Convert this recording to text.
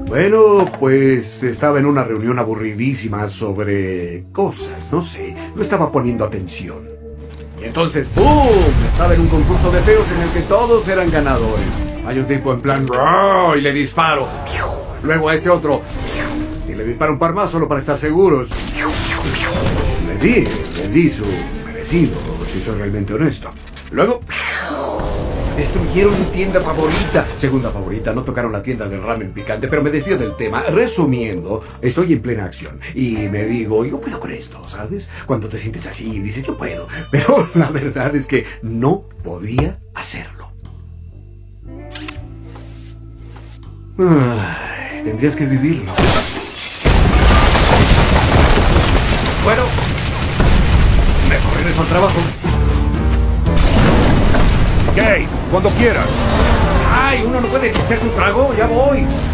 Bueno, pues estaba en una reunión aburridísima sobre cosas, no sé, no estaba poniendo atención. Y entonces, ¡boom! Estaba en un concurso de feos en el que todos eran ganadores. Hay un tipo en plan, ¡roar! Y le disparo. Luego a este otro, y le disparo un par más solo para estar seguros. Les di su merecido, si soy realmente honesto. Luego, destruyeron mi tienda favorita. Segunda favorita, no tocaron la tienda del ramen picante, pero me desvío del tema. Resumiendo, estoy en plena acción y me digo, yo puedo con esto, ¿sabes? Cuando te sientes así, dices, yo puedo. Pero la verdad es que no podía hacerlo. Ay, tendrías que vivirlo. Bueno, mejor regreso al trabajo. Gay, cuando quieras. ¡Ay! ¿Uno no puede echarse un trago? ¡Ya voy!